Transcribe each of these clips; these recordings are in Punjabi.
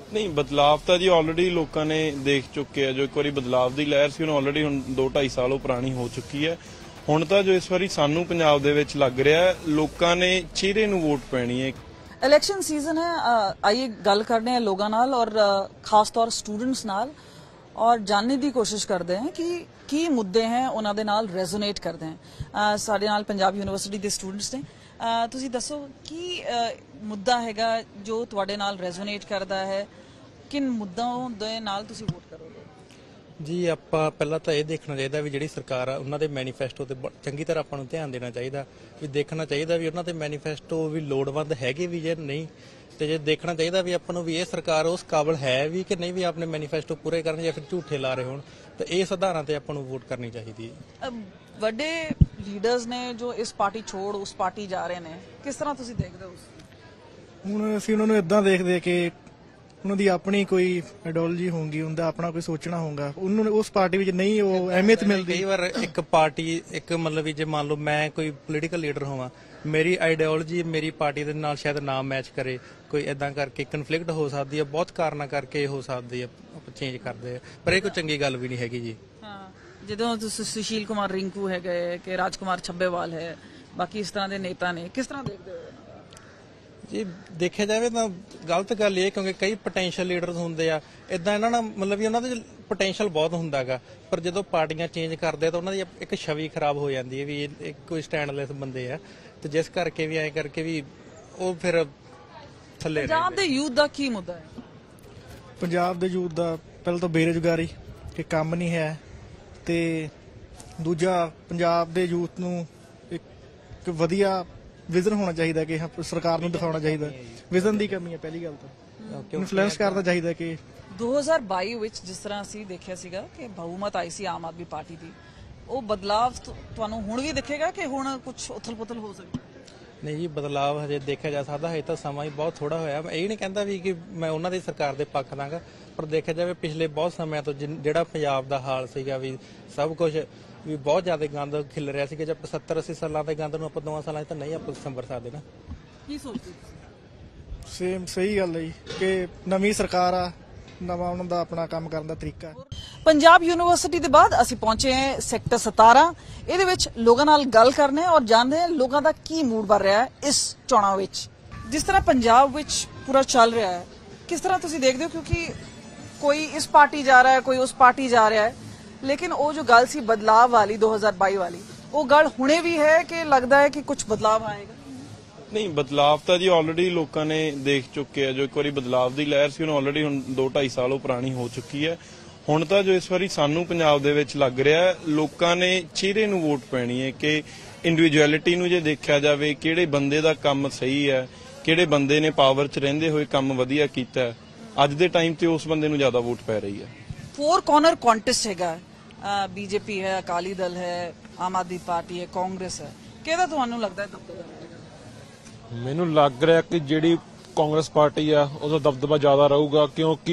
नहीं बदलाव तो जी ऑलरेडी लोगों ने देख चुके हैं। जो एक बार बदलाव की लहर सी ऑलरेडी हुण 2-2.5 साल पुरानी हो चुकी है। हुण तो जो इस बारी सानू पंजाब दे विच लग रहा है लोगों ने चेहरे नूं वोट पैनी है। इलैक्शन सीजन है, आइए गल करने हैं लोगों नाल और खास तौर स्टूडेंट्स नाल और जानने की कोशिश करते हैं कि की मुद्दे हैं उन्हां दे नाल रेजोनेट करते हैं। साडे नाल पंजाब यूनिवर्सिटी के स्टूडेंट्स ने, तुसीं दसो की मुद्दा हैगा जो तुहाडे नाल रेजोनेट करता है, किन मुद्दों दे नाल तुसीं वोट करोगे? जी ਆਪਾਂ ਪਹਿਲਾਂ ਤਾਂ ਇਹ ਦੇਖਣਾ ਚਾਹੀਦਾ ਵੀ ਜਿਹੜੀ ਸਰਕਾਰ ਆ ਉਹਨਾਂ ਦੇ ਮੈਨੀਫੈਸਟੋ ਤੇ ਚੰਗੀ ਤਰ੍ਹਾਂ ਆਪਾਂ ਨੂੰ ਧਿਆਨ ਦੇਣਾ ਚਾਹੀਦਾ ਵੀ ਦੇਖਣਾ ਚਾਹੀਦਾ ਵੀ ਉਹਨਾਂ ਦੇ ਮੈਨੀਫੈਸਟੋ ਵੀ ਲੋੜਵੰਦ ਹੈਗੇ ਵੀ ਜਾਂ ਨਹੀਂ ਤੇ ਜੇ ਦੇਖਣਾ ਚਾਹੀਦਾ ਵੀ ਆਪਾਂ ਨੂੰ ਵੀ ਇਹ ਸਰਕਾਰ ਉਸ ਕਾਬਲ ਹੈ ਵੀ ਕਿ ਨਹੀਂ ਵੀ ਆਪਣੇ ਮੈਨੀਫੈਸਟੋ ਪੂਰੇ ਕਰਨ ਜਾਂ ਫਿਰ ਝੂਠੇ ਲਾ ਰਹੇ ਹੋਣ ਤਾਂ ਇਹ ਆਧਾਰਾਂ ਤੇ ਆਪਾਂ ਨੂੰ ਵੋਟ ਕਰਨੀ ਚਾਹੀਦੀ ਹੈ। ਵੱਡੇ ਲੀਡਰਸ ਨੇ ਜੋ ਇਸ ਪਾਰਟੀ ਛੋੜ ਉਸ ਪਾਰਟੀ ਜਾ ਰਹੇ ਨੇ, ਕਿਸ ਤਰ੍ਹਾਂ ਤੁਸੀਂ ਦੇਖਦੇ ਹੋ? ਹੁਣ ਅਸੀਂ ਉਹਨਾਂ ਨੂੰ ਇਦਾਂ ਦੇਖਦੇ ਕਿ ਉਹਨਾਂ ਦੀ ਆਪਣੀ ਕੋਈ ਆਈਡੀਓਲੋਜੀ ਹੋਊਗੀ, ਉਹਦਾ ਆਪਣਾ ਕੋਈ ਸੋਚਣਾ ਹੋਊਗਾ, ਉਹਨੂੰ ਉਸ ਪਾਰਟੀ ਵਿੱਚ ਨਹੀਂ ਉਹ ਅਹਿਮੀਅਤ ਮਿਲਦੀ। ਕਈ ਵਾਰ ਇੱਕ ਪਾਰਟੀ ਇੱਕ ਮਤਲਬ ਵੀ ਜੇ ਮੰਨ ਲਓ ਮੈਂ ਕੋਈ ਪੋਲੀਟੀਕਲ ਲੀਡਰ ਹੋਵਾਂ, ਮੇਰੀ ਆਈਡੀਓਲੋਜੀ ਮੇਰੀ ਪਾਰਟੀ ਦੇ ਨਾਲ ਸ਼ਾਇਦ ਨਾ ਮੈਚ ਕਰੇ, ਕੋਈ ਇਦਾਂ ਕਰਕੇ ਕਨਫਲਿਕਟ ਹੋ ਸਕਦੀ ਹੈ, ਬਹੁਤ ਕਾਰਨਾਂ ਕਰਕੇ ਹੋ ਸਕਦੀ ਹੈ ਚੇਂਜ ਕਰਦੇ ਆ, ਪਰ ਇਹ ਕੋਈ ਚੰਗੀ ਗੱਲ ਵੀ ਨਹੀਂ ਹੈਗੀ ਜੀ। ਹਾਂ, ਜਦੋਂ ਤੁਸੀਂ ਸੁਸ਼ੀਲ ਕੁਮਾਰ ਰਿੰਕੂ ਹੈਗੇ ਕਿ ਰਾਜਕੁਮਾਰ ਛੱਬੇਵਾਲ ਹੈ, ਬਾਕੀ ਇਸ ਤਰ੍ਹਾਂ ਦੇ ਨੇਤਾ ਨੇ, ਕਿਸ ਤਰ੍ਹਾਂ ਦੇਖਦੇ ਹੋ? ਜੀ ਦੇਖਿਆ ਜਾਵੇ ਤਾਂ ਗਲਤ ਗੱਲ ਇਹ ਕਿਉਂਕਿ ਕਈ ਪੋਟੈਂਸ਼ੀਅਲ ਲੀਡਰਸ ਹੁੰਦੇ ਆ ਇਦਾਂ ਇਹਨਾਂ ਨਾਲ ਮਤਲਬ ਵੀ ਉਹਨਾਂ ਦੇ ਪੋਟੈਂਸ਼ੀਅਲ ਬਹੁਤ ਹੁੰਦਾਗਾ, ਪਰ ਜਦੋਂ ਪਾਰਟੀਆਂ ਚੇਂਜ ਕਰਦੇ ਆ ਤਾਂ ਉਹਨਾਂ ਦੀ ਇੱਕ ਛਵੀ ਖਰਾਬ ਹੋ ਜਾਂਦੀ ਹੈ ਵੀ ਇਹ ਕੋਈ ਸਟੈਂਡਲੈਸ ਬੰਦੇ ਆ, ਤੇ ਜਿਸ ਕਰਕੇ ਵੀ ਐਂ ਕਰਕੇ ਵੀ ਉਹ ਫਿਰ ਥੱਲੇ। ਪੰਜਾਬ ਦੇ ਯੂਥ ਦਾ ਕੀ ਮੁੱਦਾ ਹੈ? ਪੰਜਾਬ ਦੇ ਯੂਥ ਦਾ ਪਹਿਲਾਂ ਤਾਂ ਬੇਰੁਜ਼ਗਾਰੀ, ਕਿ ਕੰਮ ਨਹੀਂ ਹੈ, ਤੇ ਦੂਜਾ ਪੰਜਾਬ ਦੇ ਯੂਥ ਨੂੰ ਇੱਕ ਵਧੀਆ ਵਿਜ਼ਨ ਹੋਣਾ ਚਾਹੀਦਾ ਕਿ ਸਰਕਾਰ ਨੂੰ ਦਿਖਾਉਣਾ ਚਾਹੀਦਾ, ਵਿਜ਼ਨ ਦੀ ਕਮੀ ਹੈ ਪਹਿਲੀ ਗੱਲ ਤਾਂ। ਇਨਫਲੂਐਂਸ ਕਰਨਾ ਚਾਹੀਦਾ ਕਿ 2022 ਵਿੱਚ ਜਿਸ ਤਰ੍ਹਾਂ ਅਸੀਂ ਦੇਖਿਆ ਸੀਗਾ ਕਿ ਬਹੁਮਤ ਆਈ ਸੀ ਆਮ ਆਦਮੀ ਪਾਰਟੀ ਦੀ, ਉਹ ਬਦਲਾਵ ਤੁਹਾਨੂੰ ਹੁਣ ਵੀ ਦਿਖੇਗਾ ਕਿ ਹੁਣ ਕੁਝ ਉਥਲ-ਪੁਥਲ ਹੋ ਸਕਦੀ? ਨਹੀਂ ਜੀ, ਬਦਲਾਵ ਹਜੇ ਦੇਖਿਆ ਜਾ ਸਕਦਾ, ਹਜੇ ਤਾਂ ਸਮਾਂ ਹੀ ਬਹੁਤ ਥੋੜਾ ਹੋਇਆ। ਮੈਂ ਇਹ ਨਹੀਂ ਕਹਿੰਦਾ ਵੀ ਕਿ ਮੈਂ ਉਹਨਾਂ ਦੀ ਸਰਕਾਰ ਦੇ ਪੱਖ ਦਾਂਗਾ, ਪਰ ਦੇਖਿਆ ਜਾਵੇ ਪਿਛਲੇ ਬਹੁਤ ਸਮਿਆਂ ਤੋਂ ਜਿਹੜਾ ਪੰਜਾਬ ਦਾ ਹਾਲ ਸੀਗਾ ਵੀ ਸਭ ਕੁਝ ਵੀ ਬਹੁਤ ਜ਼ਿਆਦਾ ਗੰਦ ਖਿਲ ਰਿਹਾ ਸੀ ਕਿ ਜੇ 70-80 ਸਾਲਾਂ ਦੇ ਗੰਦ ਨੂੰ ਆਪਾਂ 2 ਸਾਲਾਂ 'ਚ ਤਾਂ ਨਹੀਂ ਆਪਾਂ ਸੰਭਰ ਸਕਦੇ ਨਾ। ਕੀ ਸੋਚਦੇ? ਸੇਮ ਸਹੀ ਗੱਲ ਹੈ ਜੀ ਕਿ ਨਵੀਂ ਸਰਕਾਰ ਆ, ਨਵਾਂ ਉਹਨਾਂ ਦਾ ਆਪਣਾ ਕੰਮ ਕਰਨ ਦਾ ਤਰੀਕਾ। ਪੰਜਾਬ ਯੂਨੀਵਰਸਿਟੀ ਦੇ ਬਾਅਦ ਅਸੀਂ ਪਹੁੰਚੇ ਹਾਂ ਸੈਕਟਰ 17। ਇਹਦੇ ਵਿੱਚ ਲੋਕਾਂ ਨਾਲ ਗੱਲ ਕਰਨੇ ਔਰ ਜਾਣਦੇ ਹਾਂ ਲੋਕਾਂ ਦਾ ਕੀ ਮੂਡ ਬਣ ਰਿਹਾ ਹੈ ਇਸ ਚੋਣਾਂ ਵਿੱਚ। ਜਿਸ ਤਰ੍ਹਾਂ ਪੰਜਾਬ ਵਿੱਚ ਪੂਰਾ ਚੱਲ ਰਿਹਾ ਹੈ, ਕਿਸ ਤਰ੍ਹਾਂ ਤੁਸੀਂ ਦੇਖਦੇ ਹੋ? ਕਿਉਂਕਿ ਕੋਈ ਇਸ ਪਾਰਟੀ ਜਾ ਰਿਹਾ ਹੈ, ਕੋਈ ਉਸ ਪਾਰਟੀ ਜਾ ਰਿਹਾ ਹੈ, लेकिन वो जो गल सी बदलाव वाली 2022 वाली, वो गल हुणे भी है कि लगता है कि कुछ बदलाव आएगा? नहीं बदलाव तो जी ऑलरेडी लोगों ने देख चुके हैं। जो एक बार बदलाव की लहर सी ऑलरेडी हुण 2-2.5 साल पुरानी हो चुकी है। हुण तो जो इस बारी सानू पंजाब दे विच लग रहा है लोगों ने चेहरे नूं वोट पैनी है कि इंडिविजुअलिटी नूं जे देखा जाए किहड़े बंदे दा काम सही है, किहड़े बंदे ने पावर च रहिंदे होए काम वधिया कीता है, अज दे टाइम ते उस बंदे नूं ज़्यादा वोट पै रही है। 4 कॉर्नर कॉन्टेस्ट हैगा, बीजेपी है, अकाली दल है, आम आदमी पार्टी है, कांग्रेस है, किहदा तुहानूं लगदा है दबदबा? मैनूं लग रहा कि जिहड़ी कांग्रेस पार्टी आ उसदा दबदबा ज़्यादा रहूगा, क्योंकि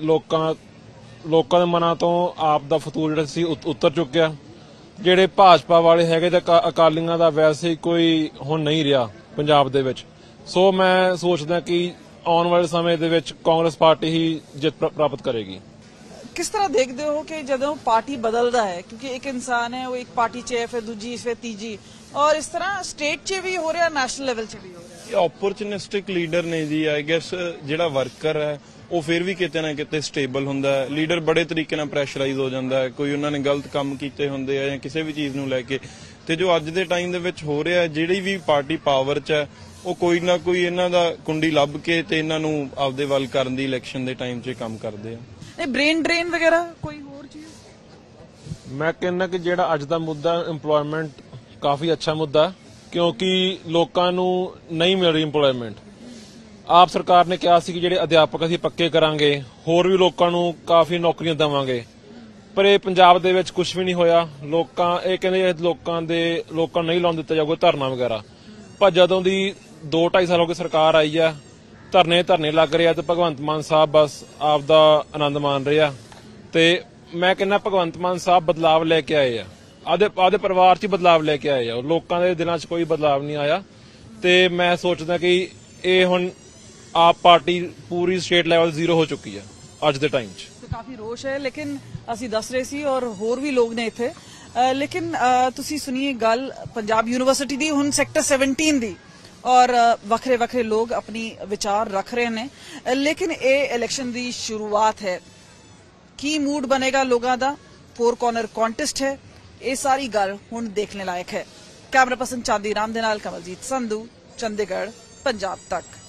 लोकां दे मनां तो आप दा फतूर जिहड़ा सी उतर चुक्या। जिहड़े भाजपा वाले हैगे ते अकालियां दा वैसे ही कोई हुण नहीं रहा पंजाब दे विच। सो मैं सोचदा कि आउण वाले समय दे विच कांग्रेस पार्टी ही जित प्राप्त करेगी। किस तरह देखते हो कि जदों पार्टी बदलता है, क्योंकि एक इंसान है वो एक पार्टी च है, फिर दूजी, फिर तीजी, और इस तरह स्टेट च भी हो रहा, नेशनल लेवल च भी हो रहा? अपॉर्चुनिस्टिक लीडर ने जी, आई गैस जिहड़ा वर्कर है वो फिर भी किते ना किते स्टेबल हुंदा है। लीडर बड़े तरीके नाल प्रैशराइज हो जाता है, कोई उन्होंने गलत काम कीते हुंदे आ जां किसी भी चीज़ नूं लैके। ते जो अज दे टाइम दे विच हो रहा है, जिहड़ी भी पार्टी पावर च है वो कोई ना कोई इन्हां दा कुंडी लभ के ते इन्हां नूं आपदे वल करन दी इलैक्शन दे टाइम च काम करदे आ। ब्रेन ड्रेन वगैरह कोई और चीज? मैं कहना कि जिहड़ा अज दा मुद्दा इंप्लॉयमेंट काफी अच्छा मुद्दा है, क्योंकि लोकां नूं नहीं मिल रही इंप्लॉयमेंट। आप सरकार ने कहा सी कि जिहड़े अध्यापक असीं पक्के करांगे, होर भी लोकां नूं काफी नौकरियां देवांगे, पर ये पंजाब दे विच कुछ भी नहीं होया। लोकां ये कहंदे लोकां नहीं लाउण दित्ता जाऊगा धरना वगैरह, पर जदों दी 2-2.5 साल हो गए सरकार आई है, धरने लग रहे हैं, तो भगवंत मान साहब बस आपदा आनंद मान रहे हैं। ते मैं कहना भगवंत मान साहब बदलाव लेके आए हैं, आदे परिवार च बदलाव लेके आए हैं, लोगों के दिलों च कोई बदलाव नहीं आया। ते मैं सोचदा कि ये हुण ਆਪ ਪਾਰਟੀ ਪੂਰੀ ਸਟੇਟ ਲੈਵਲ ਜ਼ੀਰੋ ਹੋ ਚੁੱਕੀ ਹੈ ਅੱਜ ਦੇ ਟਾਈਮ 'ਚ। ਤੇ ਕਾਫੀ ਰੋਸ਼ ਹੈ, ਲੇਕਿਨ ਅਸੀਂ ਦੱਸ ਰਹੇ ਸੀ ਔਰ ਹੋਰ ਵੀ ਲੋਕ ਨੇ ਇੱਥੇ, ਲੇਕਿਨ ਤੁਸੀਂ ਸੁਣੀਏ ਗੱਲ ਪੰਜਾਬ ਯੂਨੀਵਰਸਿਟੀ ਦੀ, ਹੁਣ ਸੈਕਟਰ 17 ਦੀ, ਔਰ ਵੱਖਰੇ ਵੱਖਰੇ ਲੋਕ ਆਪਣੀ ਵਿਚਾਰ ਰੱਖ ਰਹੇ ਨੇ, ਲੇਕਿਨ ਇਹ ਇਲੈਕਸ਼ਨ ਦੀ ਸ਼ੁਰੂਆਤ ਹੈ। ਕੀ ਮੂਡ ਬਣੇਗਾ ਲੋਕਾਂ ਦਾ, 4 ਕਾਰਨਰ ਕੰਟੈਸਟ ਹੈ, ਇਹ ਸਾਰੀ ਗੱਲ ਹੁਣ ਦੇਖਣੇ ਲਾਇਕ ਹੈ। ਕੈਮਰਾ ਪਰਸਨ ਚਾਂਦੀ ਰਾਮ ਦੇ ਨਾਲ ਕਮਲਜੀਤ ਸੰਧੂ, ਚੰਡੀਗੜ੍ਹ, ਪੰਜਾਬ ਤੱਕ।